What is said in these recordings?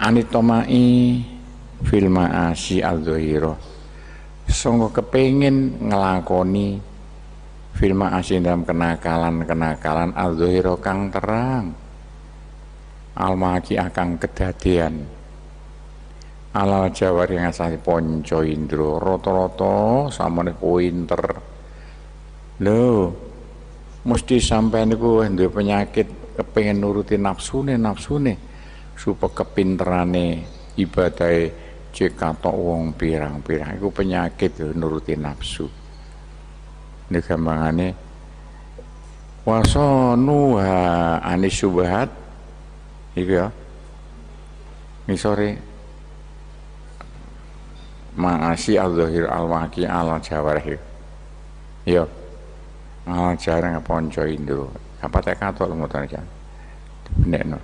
anitomai fil ma'asi al-dhahira sangka kepengin ngelakoni fil ma'asi dalam kenakalan al-dhahira kang terang al-maki akang kedadian alal jawari ngasasi ponco indro rata-rata samane pinter lho mesti sampean niku duwe penyakit kepengin nuruti nafsune supaya kepinterane ibadahe cek katok wong pirang-pirang iku penyakit nuruti nafsu. Nek gampangane wasanuha anis subhat iku ya misore ma'asi al-zahir al-waqi al-jawarih ya jarang ponco indro apa tek katok mutan jan benekno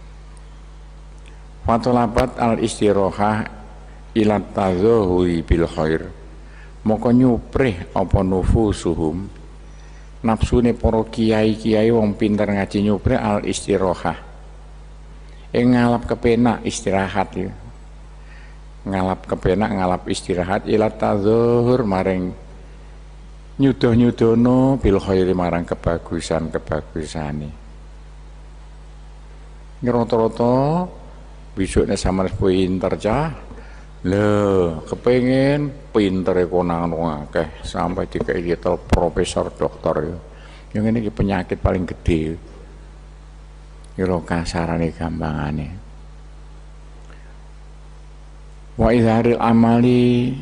fatolabat al-istirahah ila tazahui bil khair moko nyuprih apa nufusuhum nafsune para kiai-kiai wong pinter ngaji nyuprih al-istirahah ngalap kepenak istirahat ya ngalap kepenak ngalap istirahat ila tazahur maring nyudoh-nyudono bil khairi marang kebagusan-kebagusane rata-rata besoknya sama pinter cah lho kepengen pinter konang akeh sampai dikai titel profesor doktor ya yang ini penyakit paling gede ya lo kasarane gampangane wa izharil amali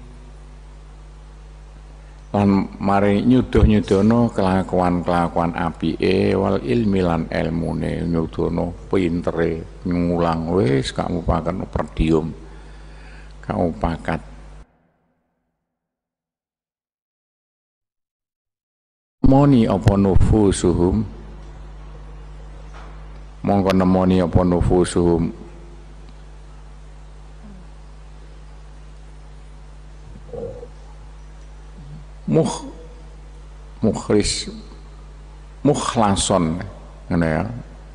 lan mari nyudoh-nyudono kelakuan apike wal ilmi lan ilmune nyudono pintere ngulang wis gak mupaken perdium gak upakat moni apa nufusuhum mongko nemoni apa nufusuhum mukhlason ngono ya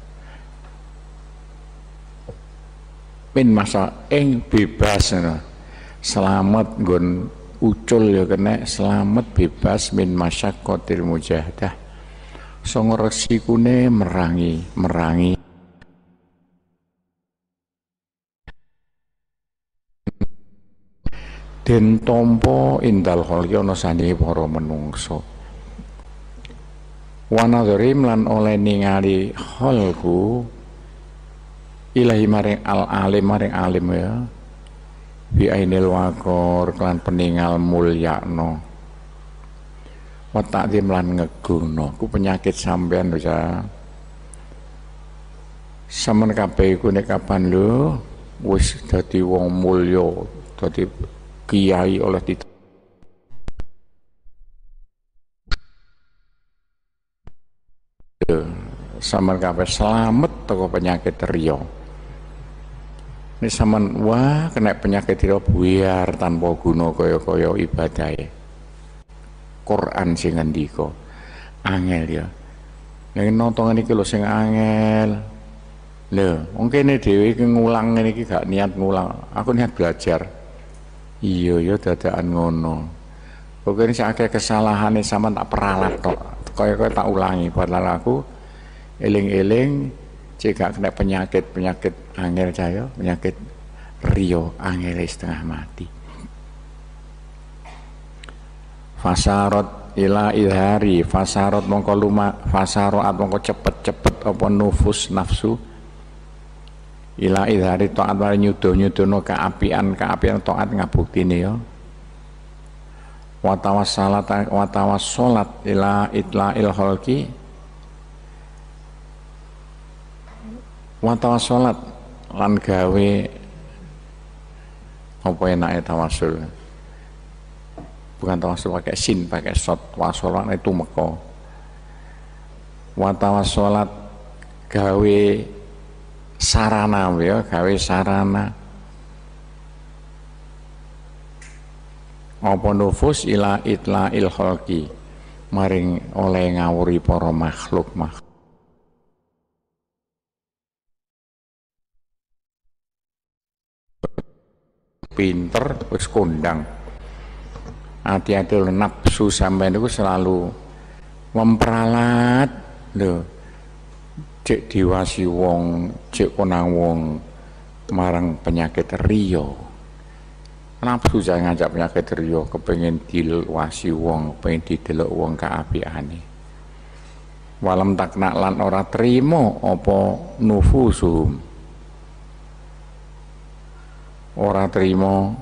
min masa bebas selamat nggon ucul ya kena selamat bebas min masyaqqatil mujahadah sanga resikune merangi den tompo indal kholqi ana sandinge para menungso wa nadharim lan oleh ningali kholku ilahi maring alim ya bi ainil waqor kelan peningal mulyakno wa ta'zim lan ngegungno ku penyakit sampean bisa sampean kabeh iku nek kapan lho wis dadi wong mulya dadi kiai oleh di sampean kabeh selamat teko penyakit riya. Ini sampean wah kena penyakit riya biar tanpa guna kaya-kaya ibadahe. Quran sing ngendika angel ya. Nek nonton iki lho sing angel. Lho, wong kene dhewe iki ngulang ngene iki gak niat ngulang. Aku niat belajar. Iya ya dadakan ngono. Pokoke sak akeh kesalahane sampean tak peralat tok. Kaya tak ulangi padahal aku eling-eling cek gak kena penyakit angel cahyo, penyakit rio angel setengah mati. Fasarot ila idhari fasarot mongko luma fasaroat mongko cepet apa nafsu ila idhari taat mari nyudono keapian taat ngabuktine ya wa tawassalat ila itla'il khalqi wa tawassalat lan gawe apa enake tawassul bukan tawassul pakai sin pakai sot wasolan itu meko wa tawassalat gawe sarana ya gawe sarana apa nufus ila itla'il khalqi maring oleh ngawuri para makhluk pinter wis kondang. Hati-hati lho, nafsu sampean niku selalu memperalat lho. Cek diwasi wong, cek konang wong marang penyakit riyo. Nafsu saya ngajak penyakit riyo, kepengin diwasi wong, kepengin didelok wong kaapiane. Walam takna lan ora trimo apa nufusum. Ora trimo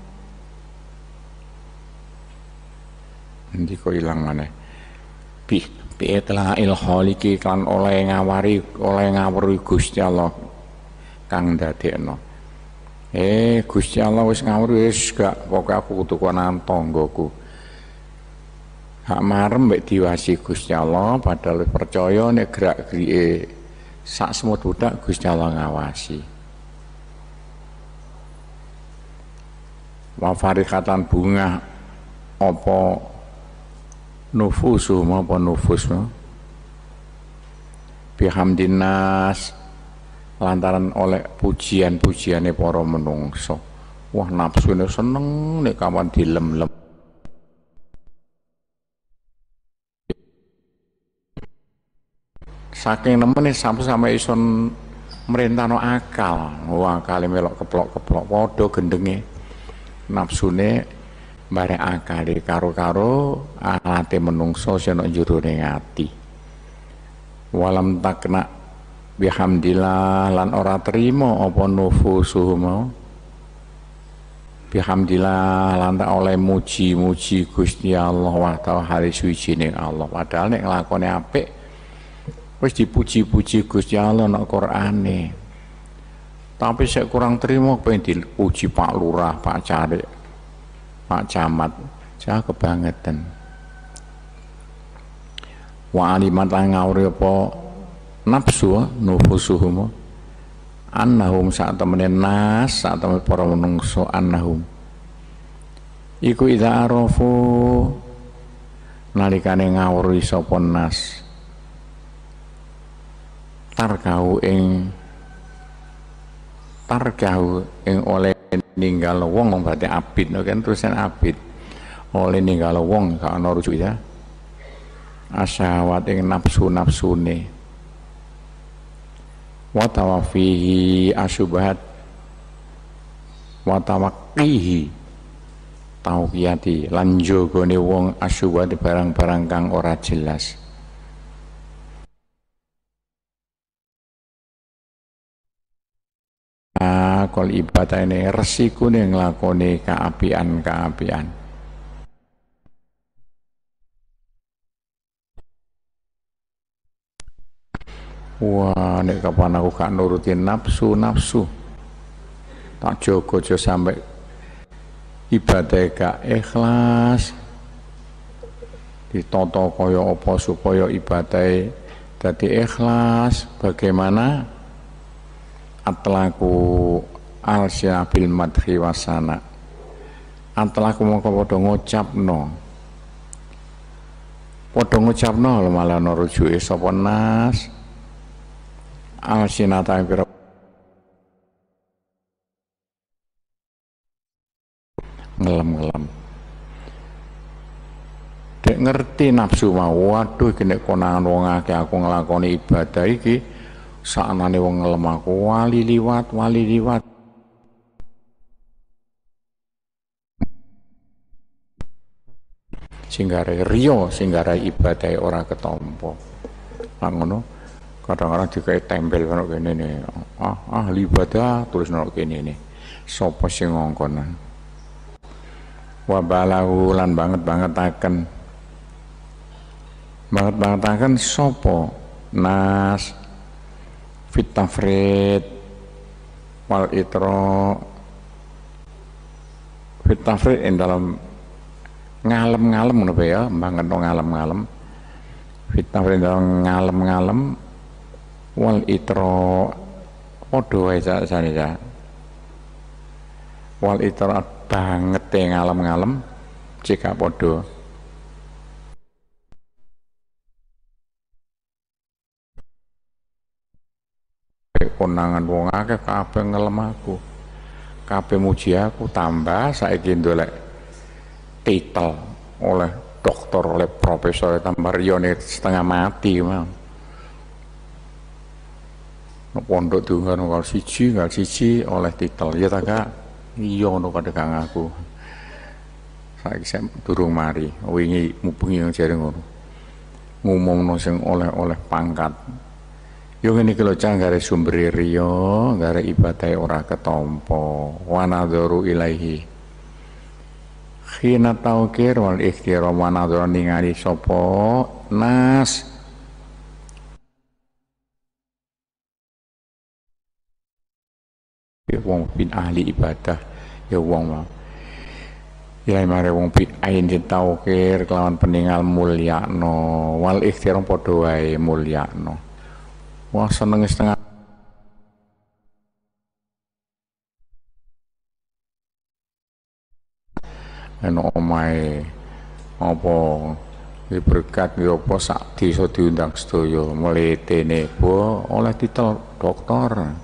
nanti kok ilang maneh. Bi'itla il-khaliqi kan oleh ngawuri Gusti Allah kang dadekno. Gusti Allah wis ngawuri wis gak pokoke aku kudu konan tanggaku. Hak marem mbek diwasi Gusti Allah padahal percaya nek gerak-gerike sak semut budak Gusti Allah ngawasi. Wa farikatan bunga apa nufusu apa nufusmu bihamdinas lantaran oleh pujian-pujiane para menungso. Wah nafsune seneng nek kawan dilem-lem. Saking nemene sampe ison merintahno akal. Wah akale melok keplok-keplok padha gendenge. Nafsune bareng akali karo-karo alate menungso sing ana jerone ati. Walam takna bihamdillah lan ora trimo apa nufusuhum. Bihamdillah lan tak oleh muji-muji Gusti Allah wa ta'ala hari suci-ning Allah. Padahal nek nglakone apik wis dipuji-puji Gusti Allah nang Qur'ane. Tapi sik kurang trimo pengen dipuji Pak Lurah, Pak Carik, Pak Camat, jah kebangetan. Wa alimat lan ngawuri apa nafsu nufusuhum annahum sak temene nas sak temene para menungso annahum iku idza arafu nalikane ngawuri sapa nas tarkau ing oleh ninggal wong berarti abid kan terusan abid oleh ninggal wong gak ana rujuk ya asyawat ing nafsu-nafsune wa tawafihi asyubahat wa tawaqqihi tauqiyati lan jogone wong asyubahat barang-barang kang ora jelas. Kol ibadah ini resiko nih ngelakoni keapian. Wah, nek kapan aku gak nurutin nafsu, tak jogo sampai ibadah gak ikhlas, ditoto kaya apa supaya ibadah dadi ikhlas. Bagaimana atlaku al-syina bil madhi wasana atlaku mongko padha ngucapno malah ana rujuke sapa nas al-syina ta pira ngelem dek ngerti nafsu mau waduh iki nek konangan wong akeh aku nglakoni ibadah iki saknane wong ngelem aku wali liwat singgare riyo singgare ibadah ora ketompo lah ngono kadang-kadang dikai tempel karo kene ne ahli ibadah tulis nang kene ne sapa sing ngongkon wa balahu lan banget-bangetaken sapa nas fit tafrid wal itra fit tafrid ing dalam ngalem-ngalem ngono ya banget ngalem-ngalem fit tafrid dalam ngalem-ngalem wal itra padha wae sakjane ya wal itra banget ngalem-ngalem jika padha konangan wong akeh kabeh ngelem aku kabeh muji aku tambah saiki ndolek titel oleh doktor, oleh profesor, tambah riyone setengah mati mau. Pondok diunggah ngal siji oleh titel ya ta Kak. Iya ngono pada Kang aku. Saiki saya durung mari, wingi mubengi yang jare ngono. Ngumumno sing oleh-oleh pangkat. Yo ngene iki lho Cang gare sumber riya, gare ibadahe ora ketampa. Wa nadzaru ilaihi. Khina taukir wal ikhtira wa nadzaru ningali sapa nas wong bin ahli ibadah ya wong mau ya mare wong bin ain ditaukir kelawan peninggal mulyakno wal ikhtiar padha wae mulyakno wah seneng setengah ana omahe apa berkat ya apa sak desa diundang sedaya mulai tene oleh titel doktor.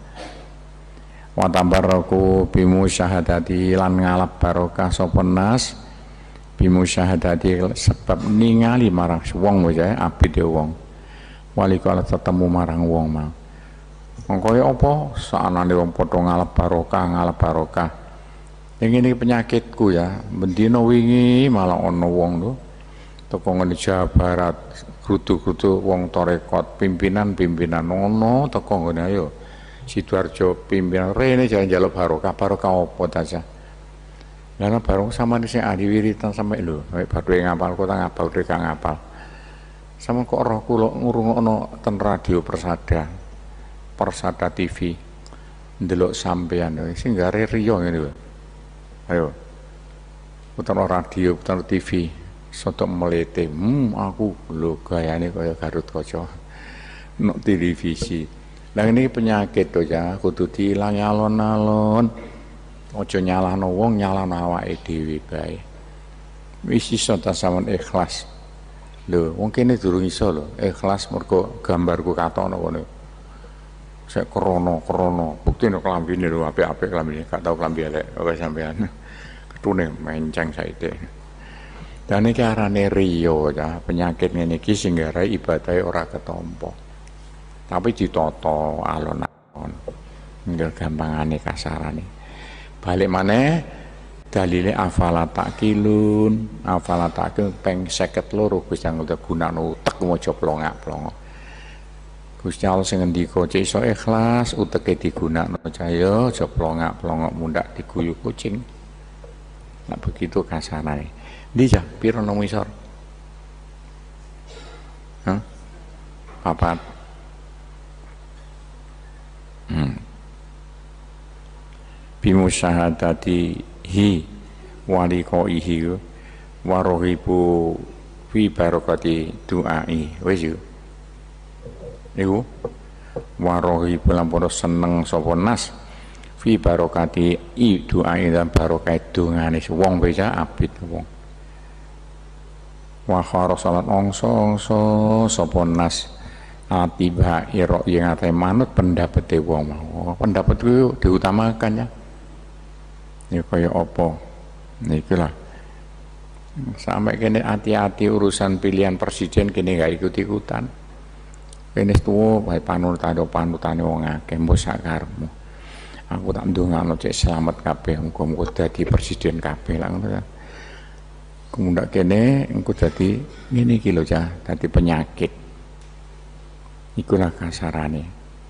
Wa tabaraku bimu syahadati lan ngalap barokah sapa nas bimu syahadati sebab ningali marang wong wae abide wong wali kala tetemu marang wong mau kaya apa saanane wong padha ngalap barokah ini penyakitku ya bendina wingi malah ana wong lho teko ngene Jawa Barat grutu-grutu wong tarekat pimpinan ono teko ngene ayo Sidoarjo pimpinan rene jangan jaluk barokah apa saja. Karena barokah sama nih ahli wiritan sampai lho, badhe ngapal kota ngapal udah gak ngapal. Sama kok roh kula ngrungokno ten radio Persada TV. Ndelok sampean sing gare riyo ngene lho. Ayo. Putar radio, putar TV, sotok melete. Aku lho gayane kaya Garut Kaca. Nok televisi. Lah ini penyakit to ya, kudu diilangi alon-alon. Aja nyalahno wong, nyalahno awake dhewe bae. Wis iso ta sampean ikhlas. Lho, wong kene durung iso lho, ikhlas mergo gambarku katokno ngono. Sek krono, buktine klambine lho apik-apik klambine, gak tau klambi elek kok sampean. Ketune menceng saite. Dan iki arane riya ya, penyakit ngene iki sing garai ibadahe ora ketampa. Tapi ditoto alon-alon nggak gampangane kasarane balik maneh dalile afala takilun peng 52 Gusti Allah gunakno utek maca plongak-plongok Gusti Allah sing ngendika cek iso ikhlas uteke digunakno cahya aja plongak-plongok mundak diguyu kucing nah begitu kasarane ndi ja pira nomor isor papat bimusyahadati hi waliqaihi warohibu fi barokati du'ai wis yo niku warohibu lampun seneng sapa nas fi barokati i du'ai dan barokah dongane wong beda abid wong wa khara salat ongso sapa nas atiba iro yang ate manut pendapat wong mau pendapat itu diutamakan ya ini kaya apa niki lah sampai kene hati-hati urusan pilihan presiden kene gak ikut-ikutan kene tuwa bae panutane wong akeh mbok sakarepmu aku tak ndongakno cek selamat kabeh muga-muga dadi presiden kabeh lah ngono ya kemudak kene engko dadi ngene iki lho ya dadi penyakit ikulah kasarane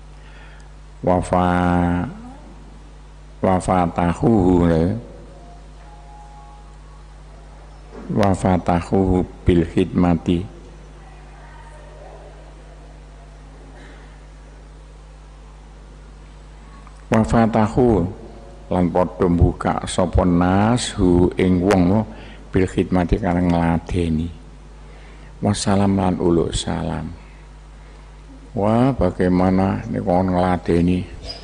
wafatahu bil khidmati wafatahu lan padha mbuka sapa nas hu ing wong bil khidmati kang ngladeni wassalam lan ulu salam. Wah, bagaimana nek kon ngladeni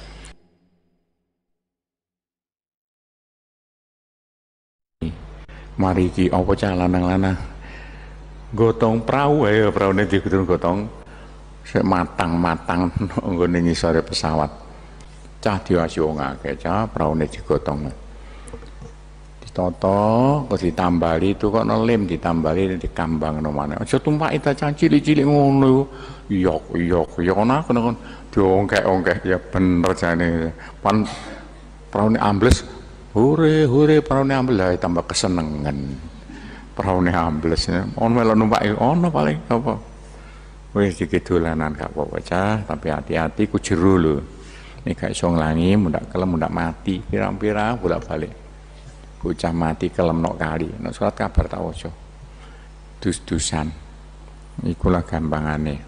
mari iki apa cah lanang-lanang gotong prau ae praune digotong gotong sik matang-matang nggone ngisore pesawat cah diwasi wong akeh, cah praune digotong. Ditata, kok ditambali itu kok lem ditambali dikambang nomane. Aja tumpaki ta cah cilik-cilik ngono. Iya ana kono diongkek-ongkek ya bener jane. Pan praune ambles, hure praune ambles lah tambah kesenengan. Praune ambles, ono melu numpaki ono paling apa. Wis iki dolanan gak apa-apa cah, tapi hati-hati ku jero lho. Nek gak iso nglangi, mundak kelem mundak mati, pirang-pirang bolak-balik. Bocah mati kelem nok kali, nok surat kabar tak waca. Dus-dusan. Ikulah gampangane.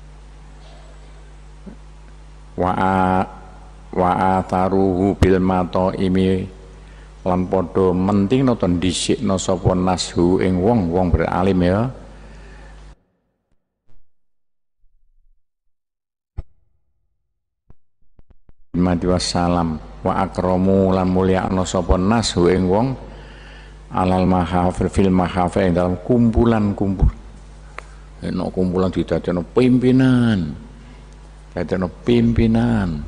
Wa ataruhu bil mataimi lan padha menting nata dhisikna sapa nashu ing wong beralim ya. Mati wassalam wa akramu lan mulyakna sapa nas ing wong alal mahafil fil mahafil dalam kumpulan-kumpul enak kumpulan didadekno pimpinan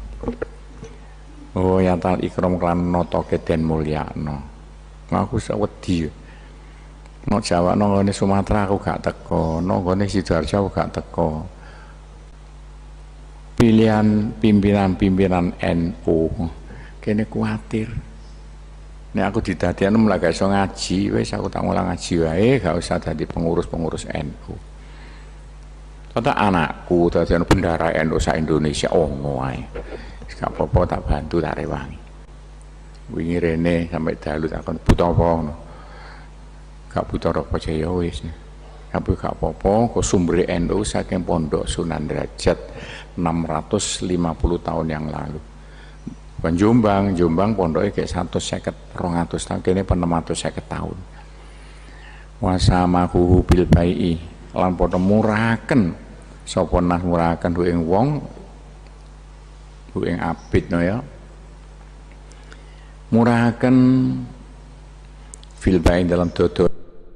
oh ya tal ikram kan nata keden mulyakna aku sak wedi no Jawa no ngene Sumatera aku gak teko no ngene Sidoarjo aku gak teko pilihan pimpinan NU kene kuatir nek aku didadekno mulai gak iso ngaji wis aku tak ngulang ngaji wae gak usah dadi pengurus NU kata anakku dadi bendara NU sak Indonesia ono wae gak apa-apa tak bantu tak rewangi wingi rene sampai dalu tak butuh apa ngono gak butuh apa ya wis tapi gak apa-apa kok sumber NU saking Pondok Sunan Derajat 650 tahun yang lalu. Bukan Jombang pondoknya kayak 150 200 tahun, kini 650 tahun. Wasamahu bil bai'i lan padha murahaken sapa nah murahaken ing wong ing abid no ya. Murahaken fil bai'i dalam dodol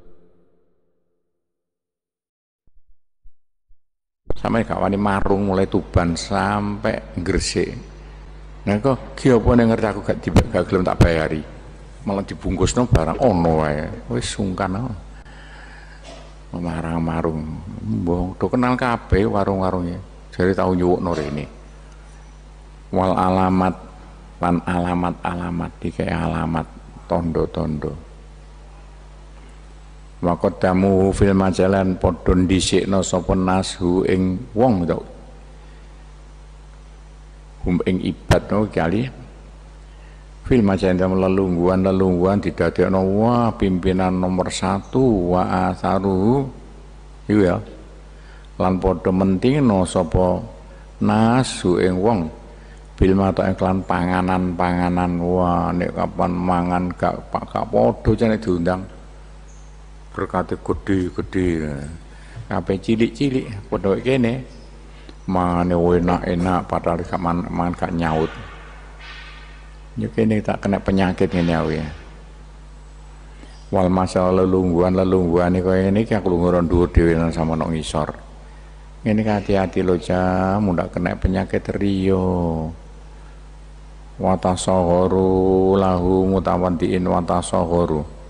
sampai gak wani marung mulai Tuban sampai Gresik. Nah kok ki apa ning ngerti aku gak gelem tak bayari. Malah dibungkusno barang ono wae. Wis sungkan ae. Marang-marung. Mbok do kenal kabeh warung-warungnya. Jare tau nyuwukno rene. Wal alamat lan alamat iki alamat tondo-tondo. Waqaddamu fil majalan padha dhisikna sapa nashu ing wong to ing ibad no kali fil majalan lelungguhan didadekno wah pimpinan nomor 1 wa asaru iku ya lan padha mentingna sapa nashu ing wong bil mata iklan panganan wah nek kapan mangan gak padha jane diundang berkati gede-gede kabeh cilik-cilik padha kene mangane enak padahal gak mangan gak nyaut ya kene tak kena penyakit ngene ae wal masalah lelungguhan iki kaya ngene iki aku lunga dhuwur dhewe sama nok ngisor ngene hati-hati lho cah mundak kena penyakit riyo watasagharu lahu mutawaddiin watasagharu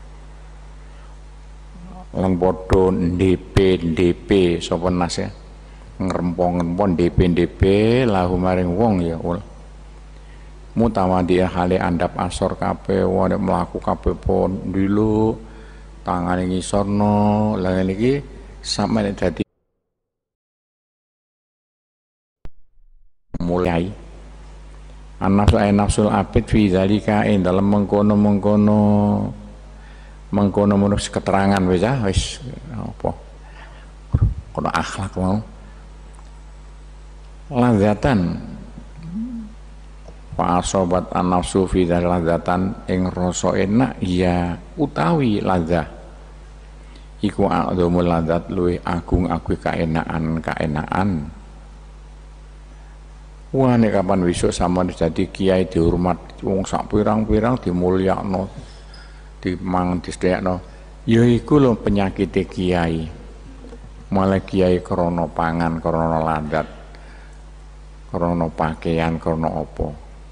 lan padha ndp sapa nas ya ngrempong ndp lahu maring wong ya mutawadi hale andap asor kabeh wong mlaku kabeh pon dulu tangane ngisorno lha niki sampe dadi mulai nafsul abid fi zalika ing dalem mengkono menurut keterangan wis apa kono akhlak mau ladzatan fa sobat an-nafsu fi ladzatan ing rasa enak ya utawi ladzah iku adzamul ladzat luwih agung kaenakan wah nek kapan besok sama dadi kiai dihormat wong sak pirang-pirang dimulyakno dimang disdekno ya iku lho penyakit kiai malah kiai krana pangan krana landat krana pakaian, krana apa.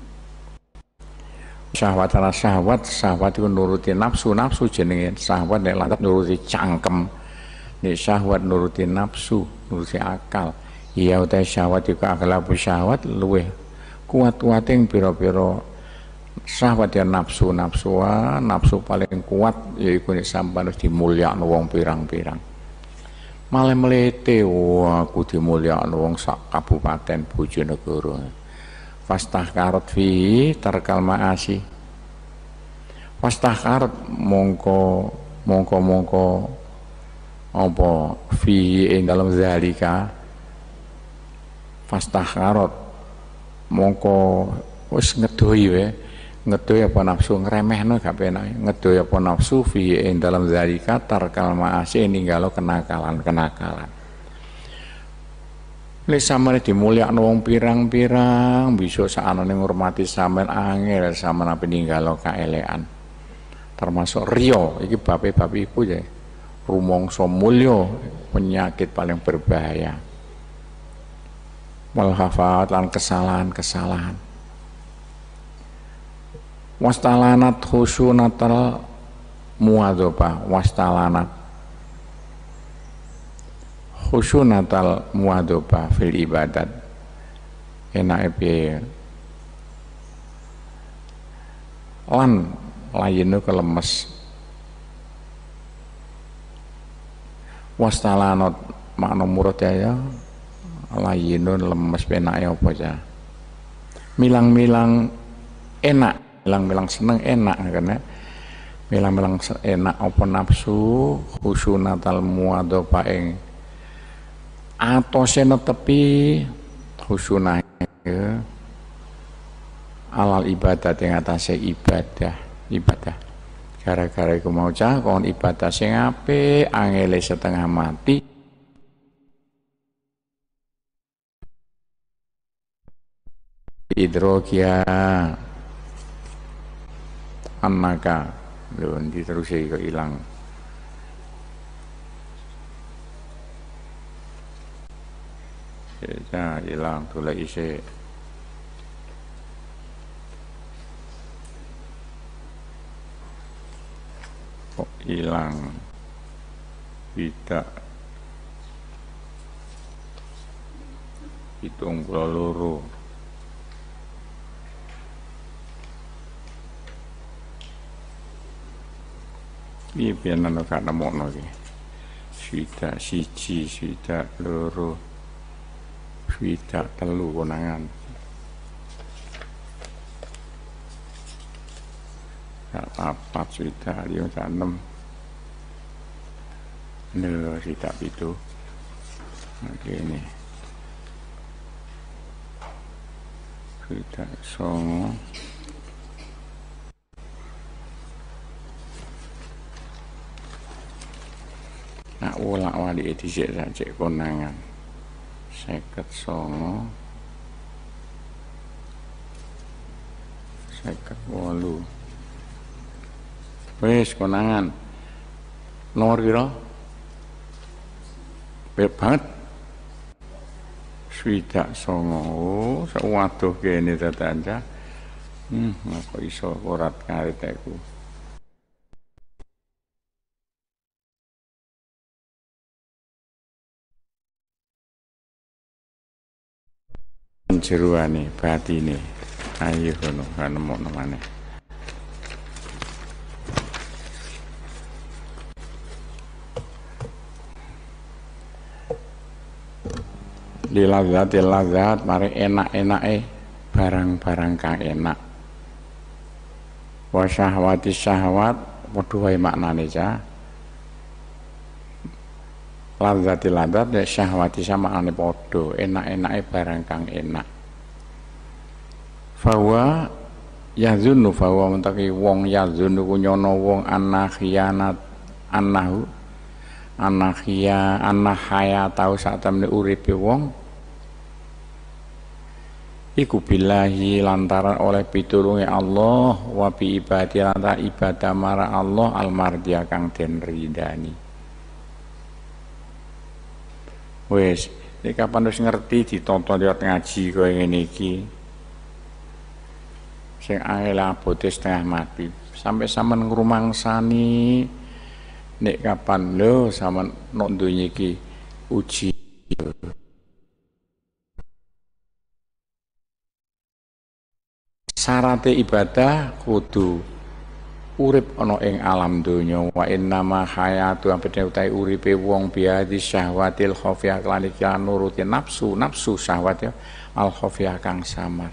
Syahwat ana syahwat iku nuruti nafsu jenenge syahwat nek lantat nuruti cangkem. Nek syahwat nuruti nafsu, nuruti akal. Ya uta syahwat iku aglabu syahwat luweh kuat-kuate ing pira-pira syahwat ya nafsu paling kuat yaiku nek sampeyan wis dimulyakno wong pirang-pirang. Malah mlete aku dimulyakno wong sak kabupaten Bojonegoro. Fastahkarat fi tarkal maasi. Fastahkarat mongko apa fi ing dalam zalika. Fastahkarat mongko wis ngedohi apa nafsu ngremehno gak penak. Ngedohi apa nafsu fi ing dalam zalika tarkal maasi ninggalo kenakalan. Lek sampeyan dimulyakno wong pirang-pirang bisa sakjane ngurmati sampeyan angel sampeyan ape ninggalo kaelekan. Termasuk riya iki bab iku ya. Rumangsa mulya penyakit paling berbahaya. Wal hafat lan kesalahan. Wastalanat khusunatal muadzabah khusunatal muadzabah fil ibadat enake piye lan layinu kelemes wastalanat makna murad ya layinun lemes penake apa ya milang-milang enak milang-milang seneng enak karena milang-milang enak apa nafsu khusunatal muadzabah ing atose netepi khusunah alal ibadah yang atase ibadah gara-gara iku mau cah kon ibadah sing apik angele setengah mati idrokia annaka lho diterus kok ilang. Ya hilang tuh lagi sih kok hilang tidak 72 ini biar nana gak nemokno iki swidak siji swidak loro swidak telu konangan gak papat swidak lima gak 6 lho swidak 7 oke ini swidak 9 nak ulak wali dhisik saja konangan 59 58 wis konangan nomor pira beb banget swidak 9 sak waduh kene tetanja kok iso korat karet aku jeruane batine ayo ngono kan nemokno maneh dilazat mari enak-enake barang-barang kang enak wa syahwati syahwat padha wae maknane ja lazati lazat dan syahwati sama ane podo enak-enake barang kang enak fawa yazunnu fawa mentaki wong yazunnu ku nyono wong anakhiyanat anahaya tau sak temne uripe wong iku billahi lantaran oleh pitulunge Allah wa bi ibadi lantaran ibadah marang Allah almardiya kang den ridani wis Nek kapan wis ngerti ditonton liwat ngaji kaya ngene iki. Sing angel abote setengah mati. Sampai sampean ngrumangsani nek kapan lho sampean nok donya iki uji. Syarat ibadah kudu urip ana ing alam donya wa innama hayatu ampene utahe uripe wong biadi syahwatil khafiyah lan iki nuruti nafsu syahwat ya al khafiyah kang samar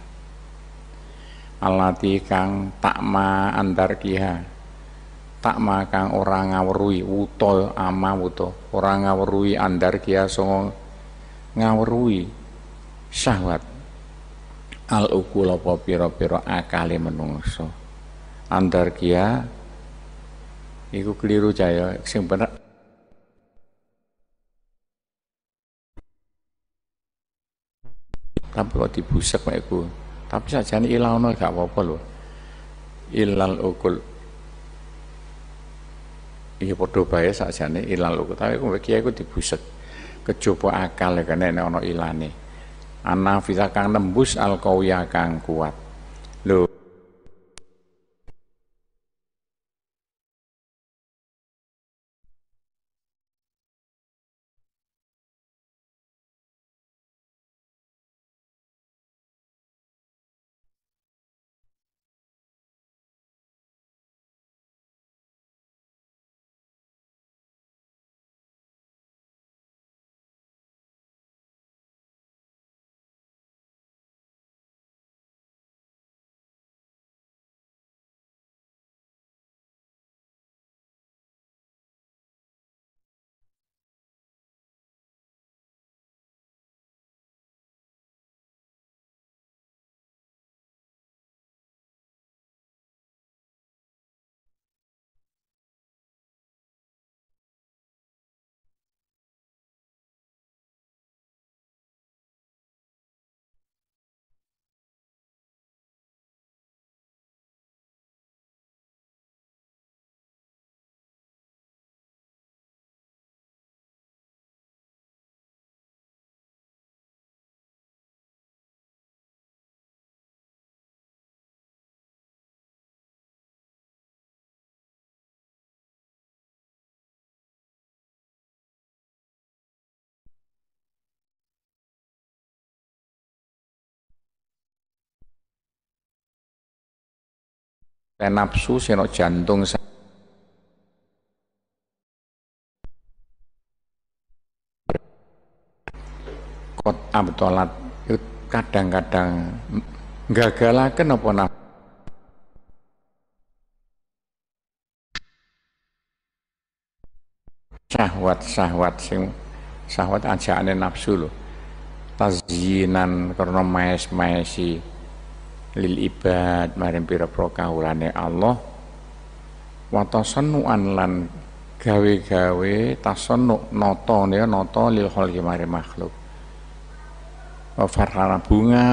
alati kang takma andar kiha takma kang ora ngawruhi wuta ama wuta ora ngawruhi andar kiha sanga ngawruhi syahwat al ukul apa pira-pira akale menungso andar kia iku keliru jaya sing bener tapi kok dibusek mek iku tapi sajane ilahno gak apa-apa lho ilal ukul iki padha bae sajane ilal ukul tapi kok kiai iku dibusek kejaba akal kene ana ilane ana fisa kang nembus al qawiya kang kuat lho nafsu seno jantung kot abtolat kadang-kadang gagalaken apa nafsu syahwat sing syahwat ajaane nafsu lho tazyinan karena maes-maesi lil ibad maring pira-pira kawulane Allah wa tasannuan lan gawe-gawe tasannu nata lil khalqi maring makhluk wa farhana bunga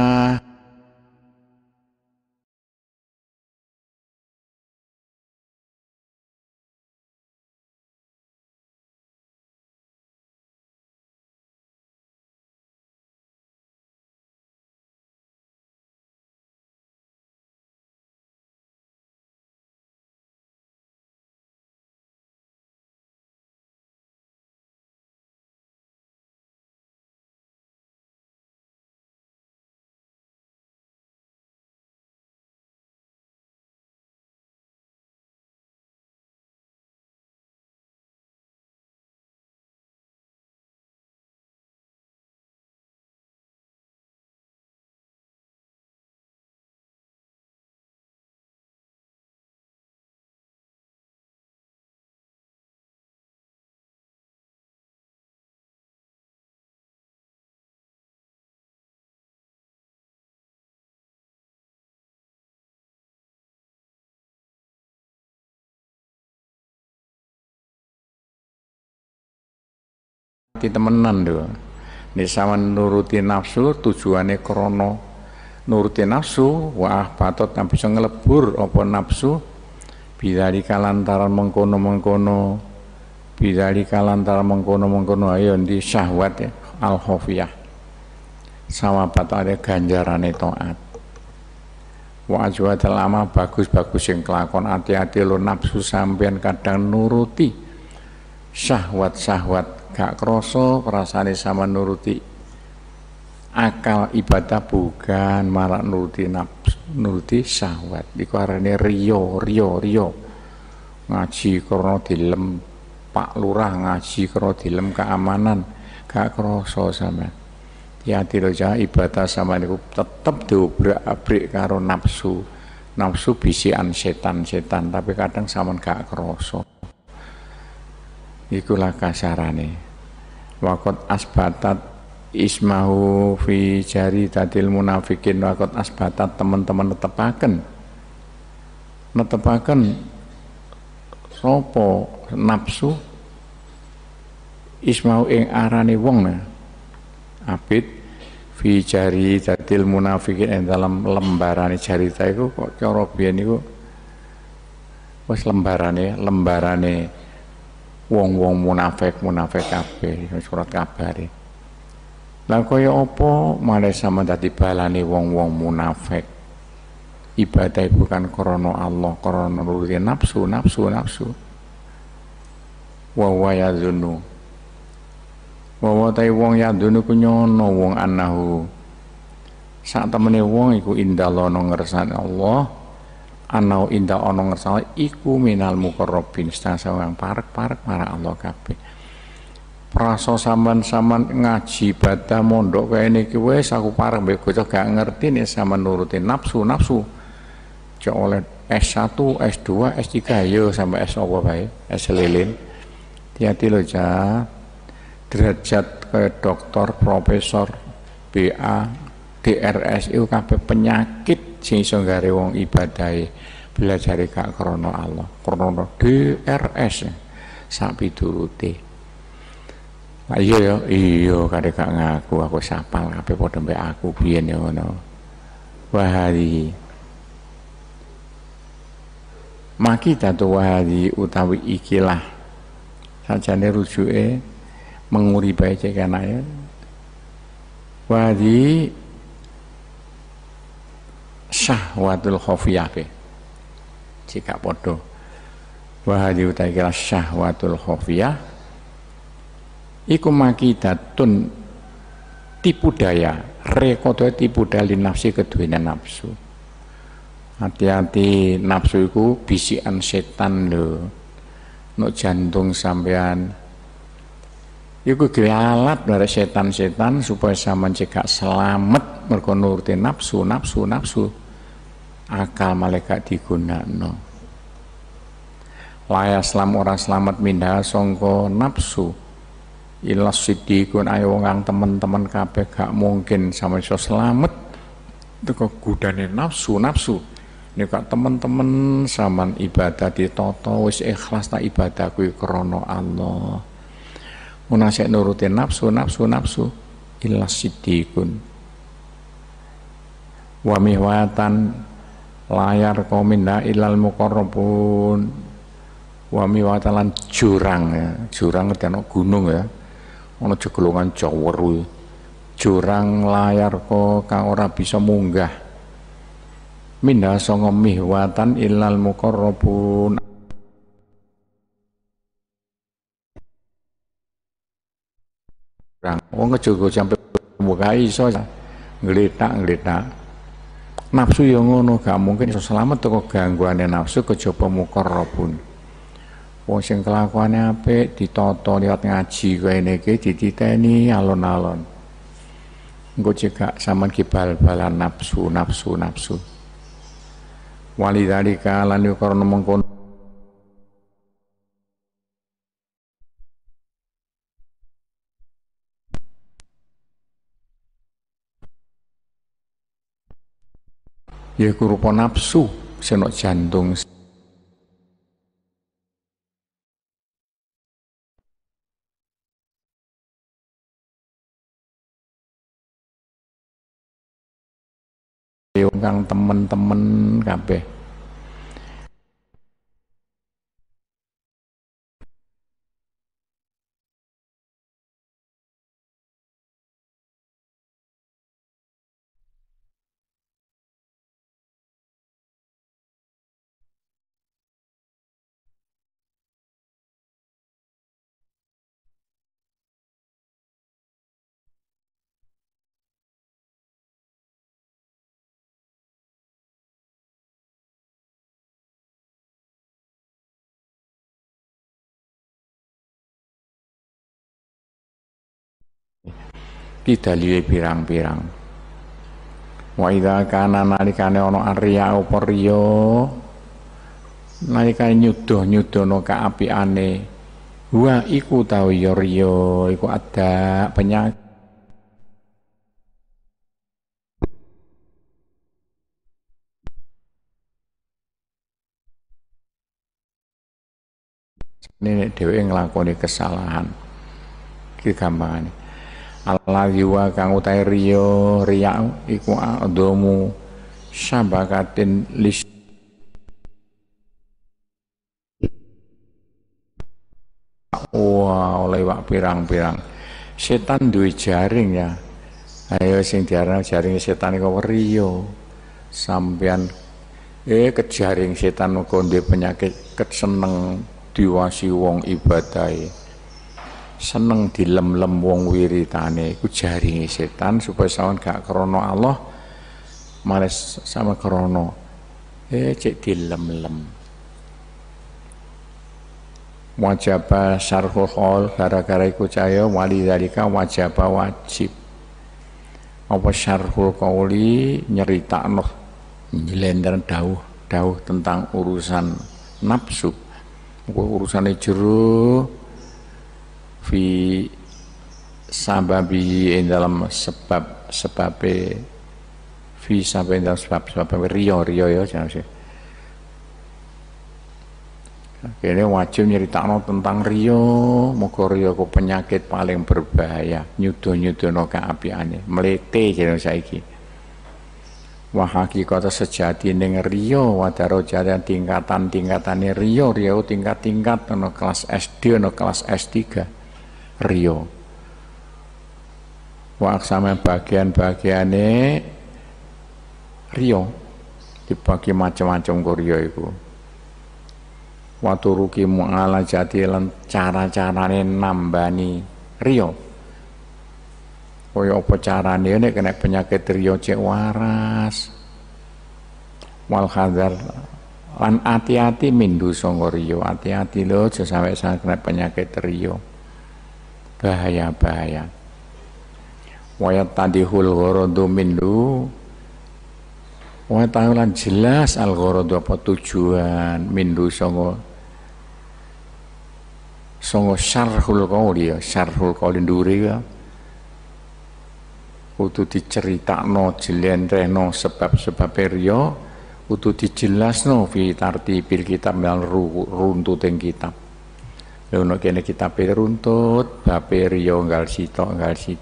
temenan lho. Nek sampean nuruti nafsu tujuane krana nuruti nafsu wah patot nang bisa nglebur apa nafsu bidari kalantaran mengkono-mengkono bidari kalantaran mengkono-mengkono ayo ndi syahwat ya al-khofiyah sawabat ada ganjarane taat wa ajwadal amal bagus-bagus yang kelakon hati-hati lo nafsu sampean kadang nuruti syahwat-syahwat gak kroso perasaan sama nuruti akal ibadah bukan malah nuruti nafsu nuruti syahwat iku arane riyo ngaji karena dilem Pak Lurah ngaji karena dilem keamanan gak kroso sama ya tidak ibadah sama niku tetep diobrak-abrik karo nafsu bisikan setan tapi kadang sampean gak kroso ikulah kasarane waqat asbatat ismahu fi jari tadil munafikin waqat asbatat teman-teman netepaken sopo nafsu ismahu ing arane wong abid fi jari tadil munafikin ing dalam lembarane jarita iku kok cara biyen niku wis lembarane wong-wong munafik kabeh surat kabare. Lah kaya apa malah sama dadi balane wong-wong munafik. Ibadah bukan krana Allah, krana nuruti nafsu. Wa yadzunnu. Wa ta wong yadzunnu ku nyono wong annahu. Sak temene wong iku indallah nang ngersane Allah. Anau indah ono ngersane iku minal muqarrabin sang parek marang Allah kabeh. Praso sampean ngaji ibadah mondok kaya niki wis aku parek mbek bocah gak ngerti nek sampean nuruti nafsu. Cek oleh S1, S2, S3 yo sampai S apa bae, S lilin. Hati-hati lho ja. Derajat kaya doktor, profesor, BA, DRS itu kabeh penyakit sing iso gare wong ibadahe belajar gak krana Allah krana DRS sak piturute lah iya kare gak ngaku aku sapal kabeh padha mbek aku biyen ya ngono wahadi maki datu wahadi utawi ikilah sajane rujuke menguripai cek anake wahadi syahwatul khofiyah jika podo wahadi utai kira syahwatul khofiyah iku makidatun tipu daya rekodo tipu daya nafsi keduanya nafsu hati-hati nafsu iku bisikan setan lho no jantung sampean iku alat dari setan-setan supaya sampean cekak selamat mergo nuruti nafsu akal malaikat digunakno laya selam orang selamat mindah songko nafsu ilas sidikun ayo wong teman-teman kabeh gak mungkin sama iso selamat teko gudane nafsu nek teman-teman sampean ibadah ditata wis ikhlas tak ibadah kuwi krana Allah munasek nuruti nafsu ilas sidikun wa mihwatan layar kominda ilal muqarrabun wa miwatalan jurang ya jurang ngerti gunung ya ana jeglongan Jawa jurang layar ko kang ora bisa munggah minda sanga mihwatan ilal muqarrabun wong kejogo sampai muka iso ngletak nafsu yang ngono gak mungkin iso selamat teko gangguane nafsu kejaba muqarrabun wong sing kelakuane apik ditata liwat ngaji kaya niki dititeni alon-alon engko cekak sampean ki bal-balan nafsu walidhalika lan karena mengkono yaiku rupa nafsu senok jantung kang temen-temen kabeh ki dalile pirang-pirang. Wa idza kana nalikane ana arya apa riya nalikane nyudono kaapiane wa iku tau ya riya iku ada penyakit ini dheweke nglakoni kesalahan iki gampangane Allah jiwa kang utahe riya iku adomu syabakatin lis wah oleh wak pirang-pirang setan duwe jaring ya ayo sing diarani jaring setan iku riya sampean kejaring setan uga duwe penyakit keseneng diwasi wong ibadahe seneng dilem-lem wong wiritane iku jaringe setan supaya sawan gak krana Allah males sama krana cek dilem-lem wajaba syarhul qaul gara-gara iku caya wali dalika wajaba wajib apa syarhul qauli nyeritakno njlender dawuh tentang urusan nafsu urusane jero fi sababi dalam sebabe fi sababe dalam sebab riya ya jangan sih kene wajib nyeritakno tentang riya muga riya ku penyakit paling berbahaya nyudono kaapiane mlete jeneng saiki wa hakikate sejati ning riya wa darajat tingkatan-tingkatane riya tingkat-tingkat ana kelas SD ana kelas S3 riya wa aksame bagian-bagiane riya dibagi macam-macam kok riya iku wa turuki mu'alajati lan cara-carane nambani riya kaya apa carane nek kena penyakit riya cek waras wal hadar lan hati-hati mindu sanga riya hati-hati lho aja sampe kena penyakit riya bahaya wa tadihul gharadu mindu wa ta'ala jelas al gharadu apa tujuan mindu sanga syarhul qauli ya syarhul qauli ndure ya kudu diceritakno jlentrehno sebab-sebab riya kudu dijelasno fi tartibil kitab lan runtuting kitab lha ono kene kitab runtut bab riya nggal sitok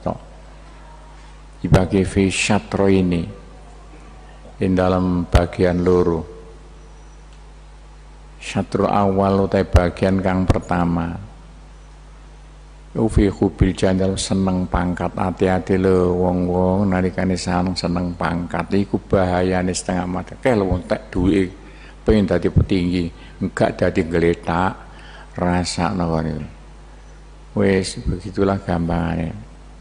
dibagi fi syatro ini dalam bagian loro syatro awal utai bagian kang pertama ufi kubil jandal seneng pangkat hati-hati lho wong-wong nalikane seneng pangkat iku bahayane setengah mati kel wong tek duwe pengen dadi petinggi enggak dadi geletak rasakno kene wis begitulah gampangane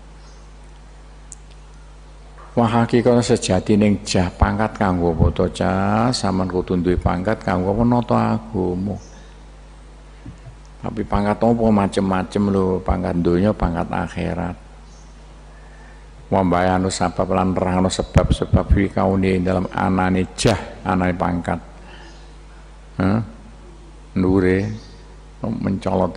wah hakikate sejati ning jah pangkat kanggo apa cah sampean kudu duwe pangkat kanggo menata agama tapi pangkat apa macem-macem lho pangkat donya pangkat akhirat wambayanu sabab lan nerangno sebab-sebab fi kauni dalam anane jah anane pangkat ndure mencolot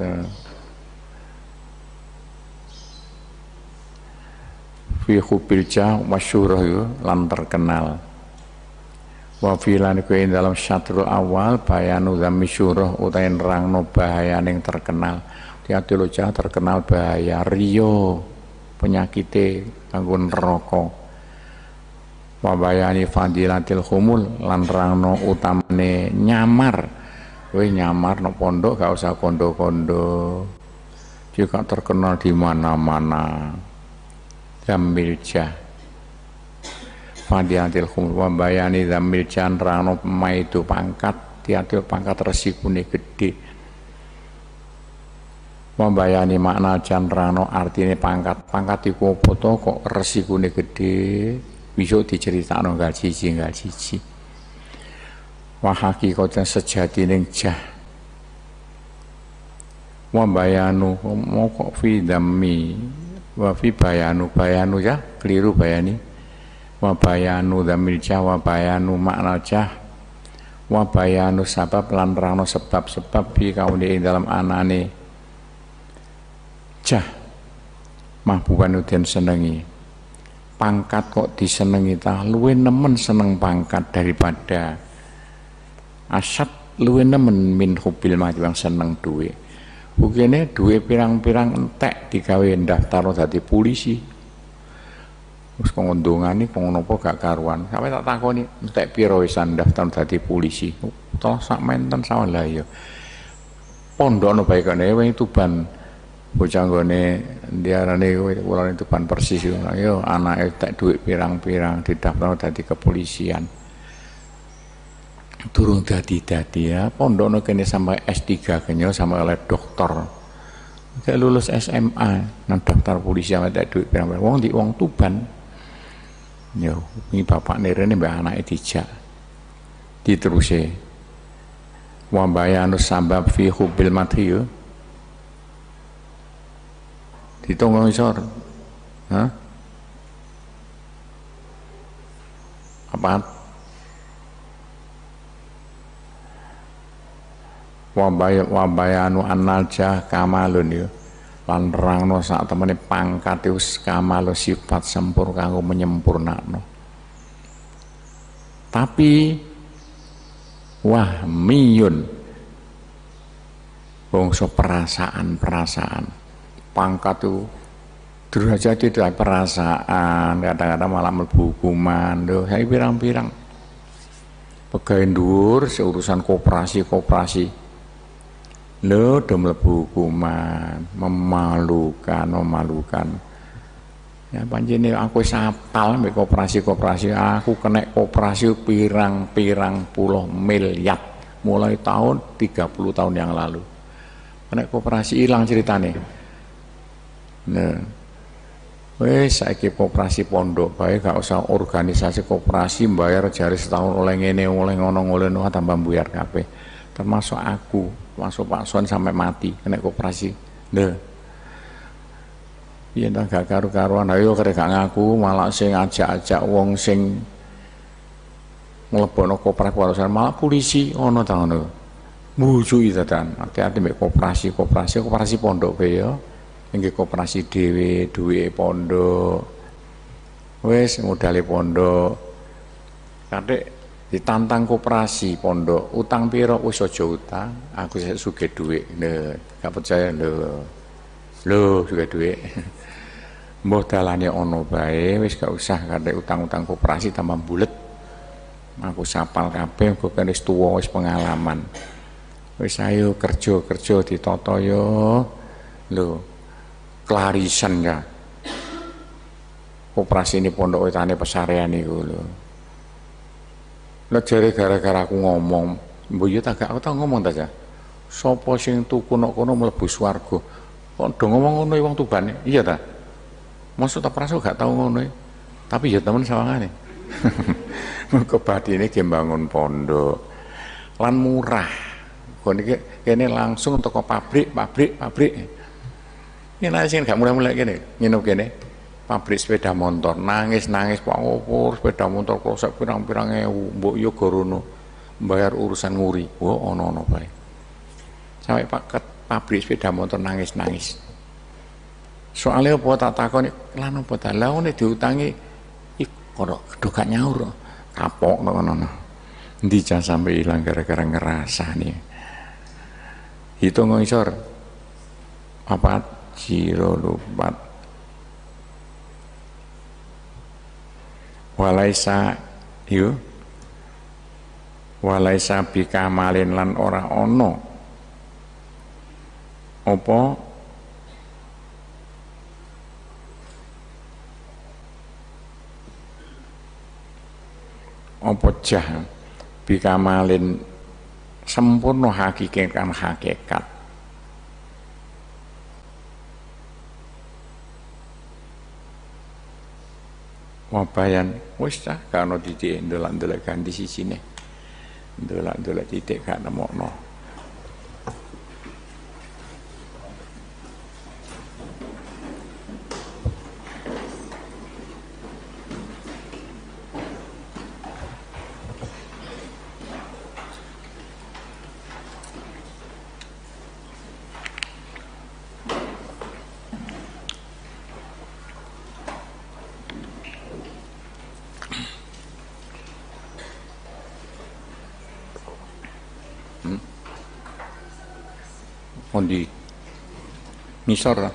fi hubil jah masyhurah lan terkenal wa filan ku dalam syatrul awal bayanu dzammi syurah utahe nerangno bahayaning terkenal hati-hati lho cah terkenal bahaya riya penyakite kanggo neraka wa bayani fadilatil khumul lan nerangno utamane nyamar kowe nyamar nang pondok gak usah kondo-kondo juga terkenal di mana-mana dzamil jah fadilatil khumul wa bayani dzamil jan rano maitu pangkat tiati pangkat resikune gede wa bayani makna jan rano artine pangkat iku apa to kok resikune gede bisa diceritakno gak siji wa hakikatan sejatining jah wa bayanu moko fi dammi Wa fi bayanu ya keliru bayani. Wa bayanu dzamil jah wa bayanu makna jah wa bayanu sabab lan rano sebab-sebab bi kaune dalam anane jah mahbuban den senengi. Pangkat kok disenengi ta luwih nemen seneng pangkat daripada asyad luwih nemen min hubil mati wong seneng duwe. Bukine duwe pirang-pirang entek digawe daftar dadi polisi. Wis kok ndongani kok napa gak karuan. Sampe tak takoni entek pira wisan daftar dadi polisi. Toh sak menten salah ya. Pondokno bae kene wing Tuban. Bocah nggone diarani kula Tuban persis yo. Yo anake entek dhuwit pirang-pirang didaftar dadi kepolisian. Turun dadi ya pondokno kene sampai S3 kenyo sampai oleh doktor. Kayak lulus SMA nang daftar polisi sampe duit pirang-pirang wong di wong Tuban. Yo, iki bapak nirene mbak anake dijak. Diteruse. Wa bayanu sabab fi hubil mati yo. Ditunggu isor. Hah? Apa? Wabayanu analjah kamalun yo lan nerangno sak temene pangkat wis kamal sifat sempur kanggo menyempurnakno tapi wahmiyun bangsa perasaan pangkat itu derajat itu perasaan kadang-kadang malah mlebu hukuman lho saya pirang-pirang pegawai dhuwur seurusan koperasi lho do mlebu hukuman memalukan ya panjene aku wis apal mek koperasi aku kena koperasi pirang-pirang puluh miliar mulai tahun 30 tahun yang lalu kena koperasi hilang ceritane nah wis saiki koperasi pondok bae gak usah organisasi koperasi bayar jari setahun oleh ngene oleh ngono tambah buyar kabeh termasuk aku masuk Pak Son sampai mati kena koperasi lho piye ta gak karu-karuan ayo kare gak ngaku malah sing ajak-ajak wong sing mlebono koperasi malah polisi ono ta ngono mbujuki dadan hati-hati mek koperasi pondok kowe ya nggih koperasi dhewe duwe pondok wis modale pondok kadek ditantang koperasi pondok utang piro wis aja utang aku sugih dhuwit lho gak percaya lho sugih dhuwit mbah dalane ono bae wis gak usah kadek utang-utang koperasi tambah bulet aku sapal kabeh kok wis tuwa wis pengalaman wis ayo kerja ditata yo lho klarisan ya koperasi ini pondok wetane pesarean iku lho lah jare gara-gara aku ngomong, mbok yo tak gak tau ngomong ta. Sapa sing tuku nok kono mlebu swarga. Kok do ngomong ngono wong Tuban. Iya ta? Maksud tak praso gak tau ngono. Tapi ya temen sawangane. Mergo badine ge mbangun pondok. Lan murah. Kon iki kene langsung teko pabrik. Yen sing gak mulai-mulai kene, nginep kene. Pabrik sepeda motor nangis Pak Opor sepeda motor krosak pirang-pirang ewu mbok yo gorono bayar urusan nguri ono bae sampai pabrik sepeda motor nangis soalnya apa tak takoni lan apa ta lha ngene diutangi kok gak nyaur kapok ngono endi jan sampai ilang gara-gara ngerasani hitung ngisor apa jiro lupat walaisa bikamalin lan ora ono apa jah bikamalin sempurna hakikat wabayan wis ta kana titik ndelok-ndelok ganti sisine ndelok-ndelok titik gak nemokno Kondi ngisor lah.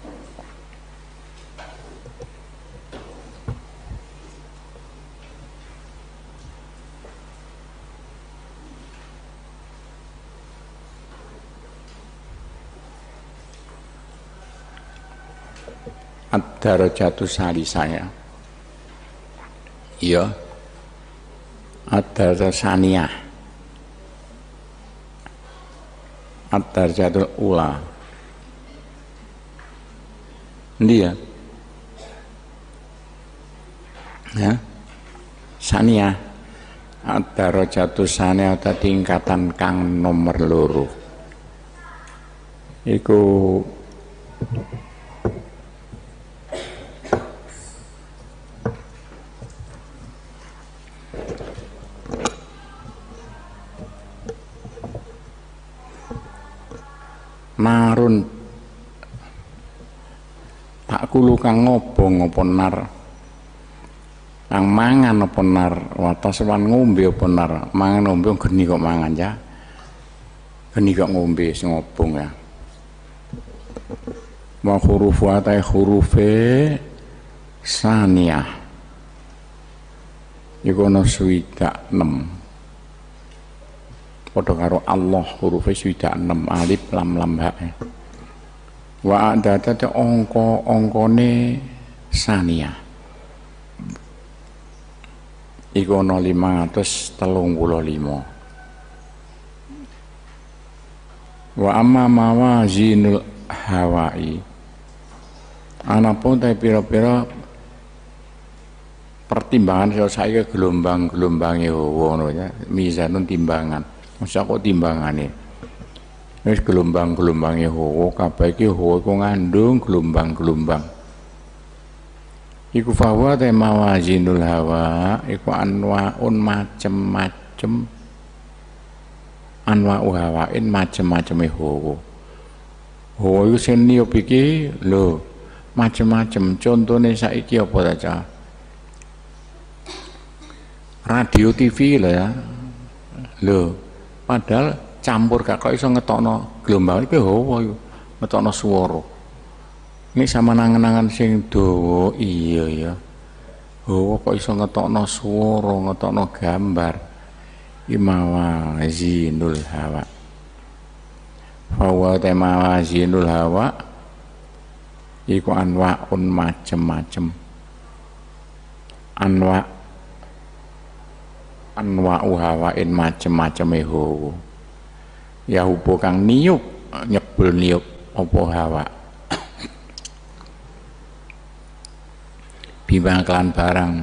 Ad-darajatu salisaya. Iya. Ad-darajatu saniyah. Ad-darajatul ula. Endi ya? Ya. Saniyah. Ad-darajatu saniyah ta tingkatan kang nomor loro. Iku narun tak kulu kang ngobong apa nar kang mangan apa nar watasawan ngombe apa nar mangan ngombe geni kok mangan ya geni kok ngombe sing ngobong ya wa hurufu atai hurufe saniyah iku ana swidak 6 padha karo Allah hurufe swidak 6 alif lam lam ha wa adata te angka-angkane saniyah iku ana 535 wa amma mawazinul hawai anapun te pira-pira pertimbangan saiki gelombang-gelombange ngono ya mizanun timbangan masa kok timbangane wis gelombang-gelombange hawa kabeh iki hawa iku ngandung gelombang-gelombang iku fawa ta mawazinul hawa iku anwaun macem-macem anwa'u hawain macem-maceme hawa hawa iku sing niup iki lho macem-macem contone saiki apa ta Cah radio TV lah ya lho padahal campur gak kok iso ngetokno gelombang iki hawa iku ngetokno swara ini sama nangan-nangan sing dawa iya ya hawa kok iso ngetokno swara ngetokno gambar imawazinul hawa fawa temawazinul hawa iku anwaun macem-macem anwa'u hawain macem-maceme hawa ya hubo kang niup nyebul niup apa hawa bima kelan barang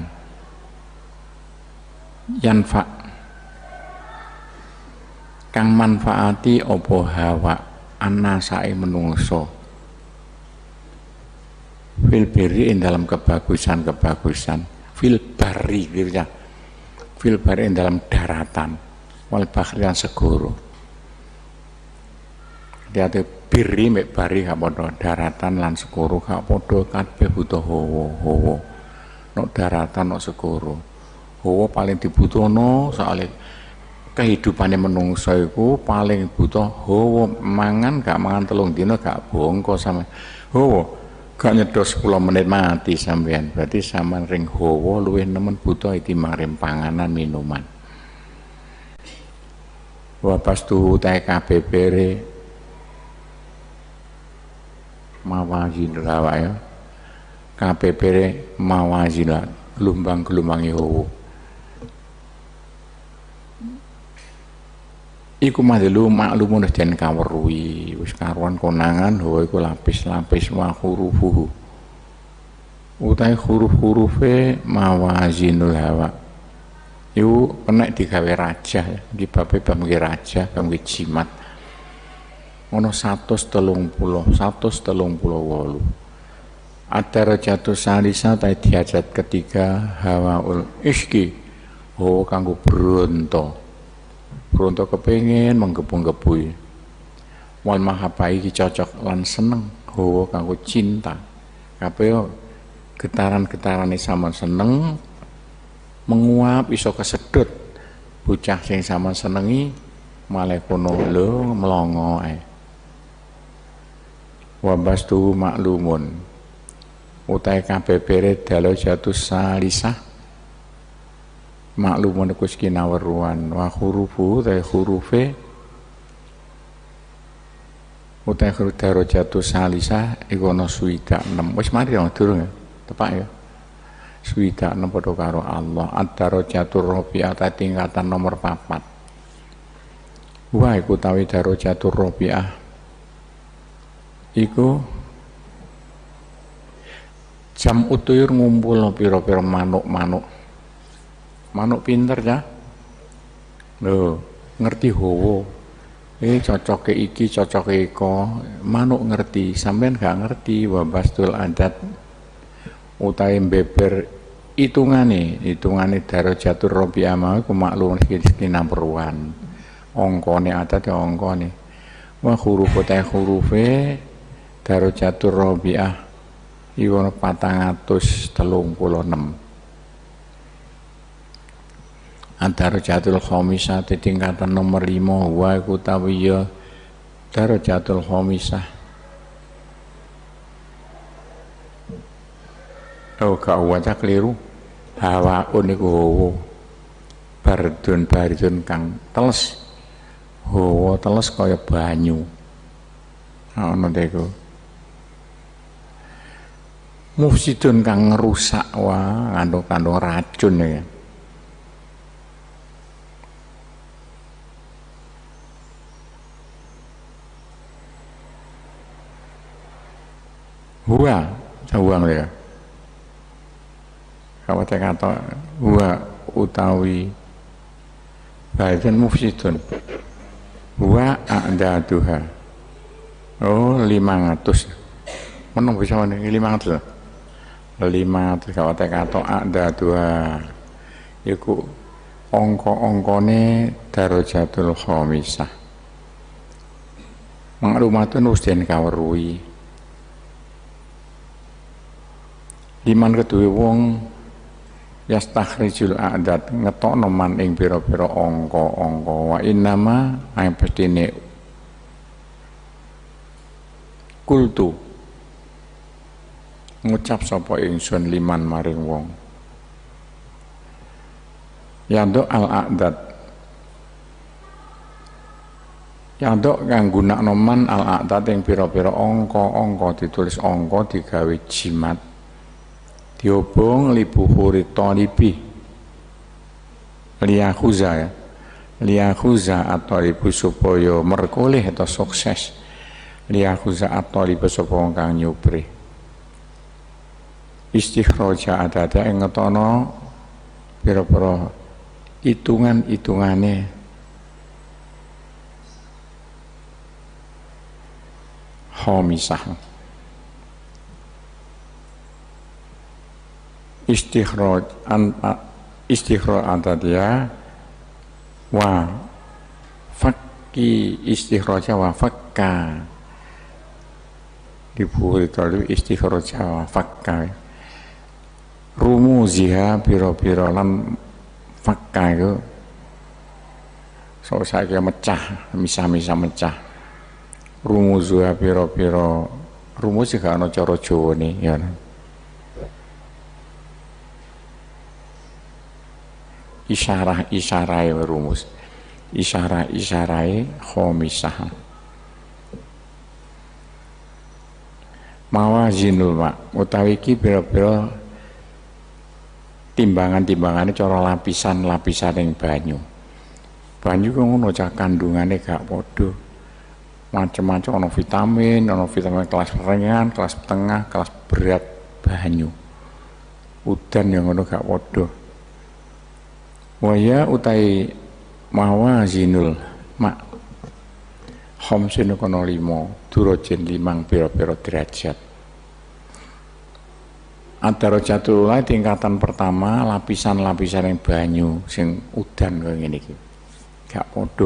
yanfa kang manfaati apa hawa anasae menungso fil birri dalam kebagusan fil barri gitu fil bari dalam daratan wal bakhri lan segoro dadi biri mek bari gak padha daratan lan segoro gak padha kabeh butuh hawa nek daratan nek segoro hawa paling dibutuhno soalé kehidupane menungso iku paling butuh hawa mangan gak mangan 3 dina gak bongko sampe hawa gak nyedos 10 menit mati sampean berarti sampean ring hawa luwih nemen butuh timbang ring panganan minuman wa pastu ta kabebere mawazin rawa ya kabebere mawazin gelombang-gelombange hawa iku madelu maklumun den kaweruhi wis karuan konangan hawa iku lapis-lapis wa hurufuhu utahe huruf-hurufe mawazinul hawa iku kena digawe rajah iki babe bab raja bab jimat ono 138 ad-darajatu salisa ta derajat ketiga hawaul iski hawa kanggo bronto kepengin menggebu-gebui wal mahabbah iki cocok lan seneng hawa kanggo cinta kabeh getaran-getarane sampean seneng menguap iso kesedot bocah sing sampean senengi Malah kono lho melongo ae. Wa bastu maklumun. Utai kabebere dalo jatuh salisah. Maklumun iku kinaweruan wa hurufu ta hurufe utai huruf daro jatuh salisah iku ana suwida 6. Wis mari dong durung ya. Tepak ya. Suwida 6 padha karo Allah. Ad-daro jatuh rabi'ah tingkatan nomor 4. Wa iku tawi daro jatuh rabi'ah iku jam utuyur ngumpul pira-pira manuk-manuk. Manuk pinter ya. Lho, ngerti hawa. Cocoke iki, cocoke iko. Manuk ngerti, sampean gak ngerti wabastul adat. Utahe beber hitungane daro jatuh rabi'ah mau iku maklum iki namperuan. Ongkone adat ya ongkone. Wa huruf ta hurufe daro jatuh rabi'ah iku 436. Antara jatul khomisah tingkatan nomor 5 wa iku tawiya daro jatul khomisah. Oh gak waca keliru. Hawaun iku hawa. Baridun kang teles. Hawa teles kaya banyu. Ana iku. Mufsidun kang ngerusak wah kandung racun ya. Huwa sawang ya. Kawate kata huwa utawi badan mufsidun. Huwa a'daduha. Oh 500. Menung bisa mana 500. 500 kawate kata a'daduha. Iku ongko-ongkone darajatul khamisah. Maklumatun wis den kaweruhi. Liman kedue wong yastakhrijul a'dad ngetokno man ing pira-pira angka-angka wa innama ae pestine kultu ngucap sapa ingsun liman maring wong yandok al a'dad yandok kang gunakno man al a'dad ing pira-pira angka-angka ditulis angka digawe jimat diobong libuhuri talibi liyahuza atau libu supaya merkoleh atau sukses liyahuza atau libu supaya kang nyupri istikhroja ada yang ngetono pira-pira hitungan-hitungane khomisah istikhraj adadnya wa fakki istikhraja wa fakka dibuat itu istikhraja wa fakka rumuziha piro-piro lan fakka itu so saya mecah misah-misah mecah rumuzuha piro-piro rumus juga ada cara Jawa nih ya isyarah rumus isyarah khomisah mawazinul mak utawi iki pira-pira timbangan-timbangane cara lapisan-lapisan ing banyu kok ngono cah kandungane gak padha macam-macam ana vitamin kelas ringan kelas tengah kelas berat banyu udan yang ngono gak padha waya utai mawazinul mak khamsin kono 5 durajen 5 pira-pira derajat ad-darajatul ula tingkatan pertama lapisan-lapisan yang banyu sing udan kaya ngene iki gak padha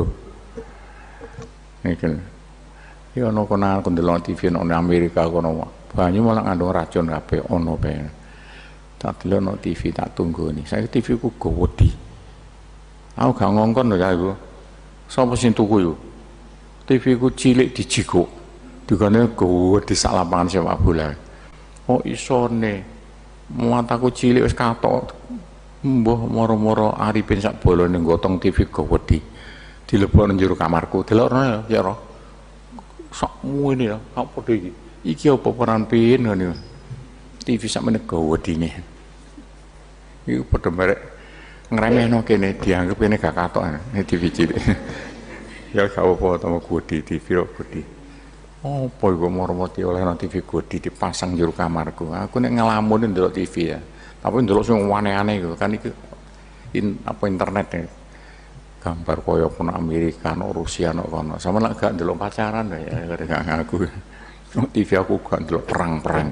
iki ya ana kono ndelok TV nang Amerika kono banyu malah ngandung racun kabeh ono bae tak delok no TV tak tunggoni saya TV ku gowedi aku gak ngongkon lho aku Sapa sing tuku yo? TV ku cilik dijigok. Digane gede sak lapangan sepak bola. Oh isone mataku cilik wis katok. Mbah moro-moro Arifin sak bolone gotong TV gede. Dilebokno njero kamarku. Delokno ya ro. Sakmu ini ya, apa iki? Iki apa peran pin ngene. TV sak meneh gedine. Iku padha merek ngremehno kene dianggep kene gak katok TV cilik. Ya gak apa ta gede TV kok gede. Apa iku moro-moro oleh TV gede dipasang jero kamarku. Aku nek ngelamun ndelok TV ya. Tapi ndelok sing aneh-aneh iku kan iki internet ya. Gambar koyo pun Amerika, no Rusia, no kono. Sama lek gak ndelok pacaran ya gak ngaku. TV aku gak ndelok perang-perang.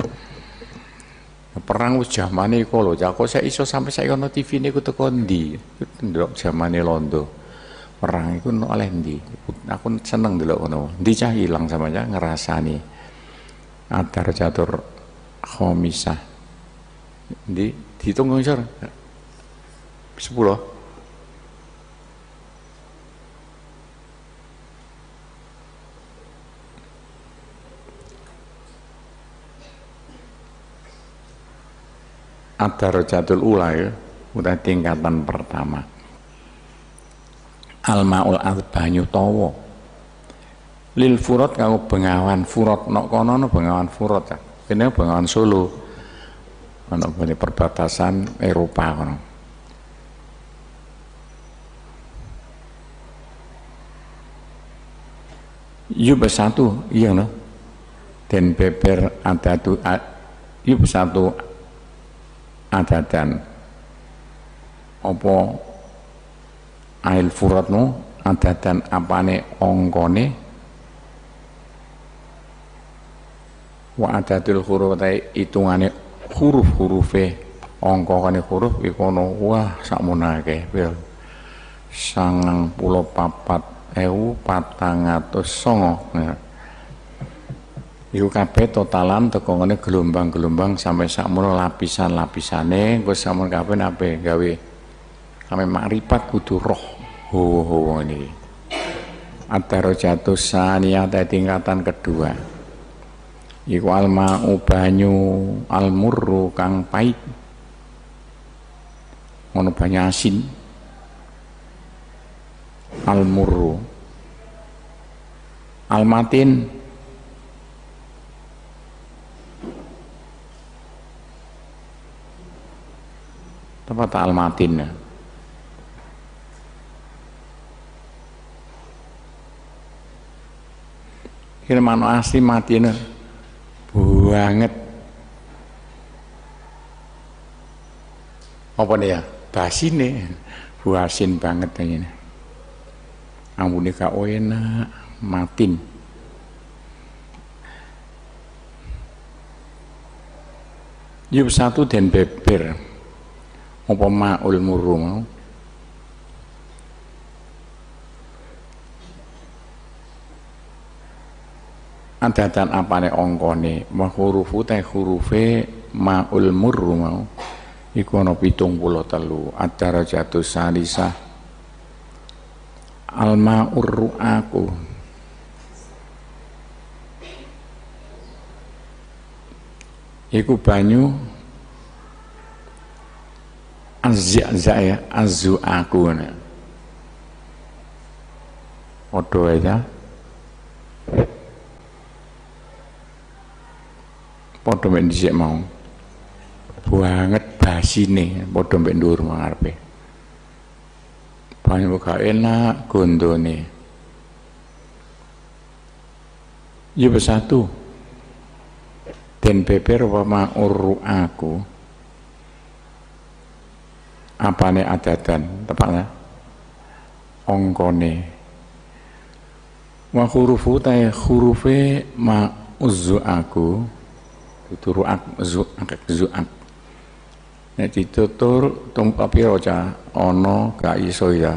Perang wis jamane iku lho. Kok saya iso sampai saya ono TV niku teko ndi? Ndelok jamane Londo. Perang iku oleh ndi? Aku seneng ndelok ngono. Ndi cah ilang samanya ngerasani. Adar catur khomisah. Ndi dihitung ngisor. 10. Ad-darajatul ula ya, udah tingkatan pertama. Al-ma'ul banyu tawa. Lil furat kanggo bengawan furat nok kono no bengawan furat ya. Kene bengawan Solo. Ono bene perbatasan Eropa kono. Yub satu iya no. Den beber adatu yub satu adadan apa ail furatmu adadan apane ongkone wa adatul huruf hitungane huruf-hurufe ongkone huruf iku ono wah sakmunake pil 94.409 iku kabeh totalan teko ngene gelombang-gelombang sampai sakmono lapisan-lapisane wis sampun kabeh nape gawe kame makrifat kudu roh ho ini ad-darajatus saniyah tingkatan kedua iku al-ma'u banyu al-murru kang pait ngono banyu asin al-murru al-matin tempat al-matin ya. Kira mano asli matin banget. Apa nih ya? Basine buasin banget ini. Ampune gak enak matin. Yub satu dan beber. Apa ma'ul murru mau adadan apane ongkone wa hurufu ta hurufe ma'ul murru mau iku ana 73 ad-darajatus salisah al-ma'ur ru'aku iku banyu azza ya azu aku ne podo aja podo mek dhisik mau banget basine podo mek ndur ngarepe banyu gak enak gondone ya besatu den beber wa ma'ur aku apane adadan tepatnya ongkone wa hurufu ta hurufe ma uzzu aku tuturu ak zuak nek ditutur tumpak pira ca ana gak iso ya